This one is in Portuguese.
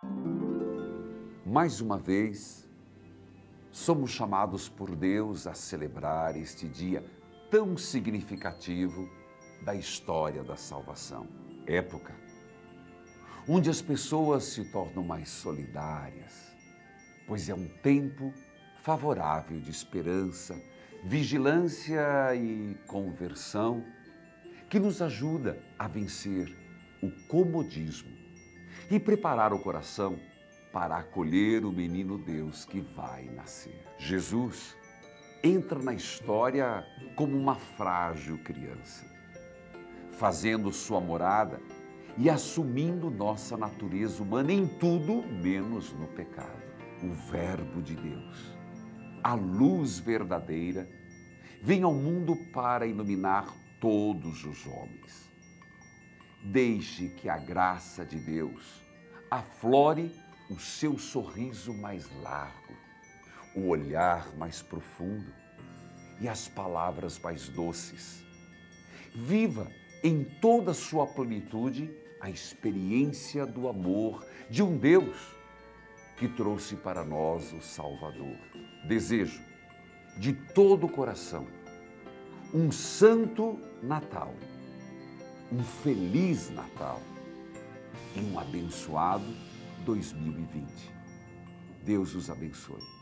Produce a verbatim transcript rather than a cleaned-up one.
Mais uma vez, somos chamados por Deus a celebrar este dia tão significativo da história da salvação. Época onde as pessoas se tornam mais solidárias, pois é um tempo favorável de esperança, vigilância e conversão que nos ajuda a vencer o comodismo e preparar o coração para acolher o menino Deus que vai nascer. Jesus entra na história como uma frágil criança, fazendo sua morada e assumindo nossa natureza humana em tudo menos no pecado. O Verbo de Deus, a luz verdadeira, vem ao mundo para iluminar todos os homens. Deixe que a graça de Deus aflore o seu sorriso mais largo, o olhar mais profundo e as palavras mais doces. Viva em toda a sua plenitude a experiência do amor de um Deus que trouxe para nós o Salvador. Desejo de todo o coração um santo Natal, um feliz Natal e um abençoado dois mil e vinte. Deus os abençoe.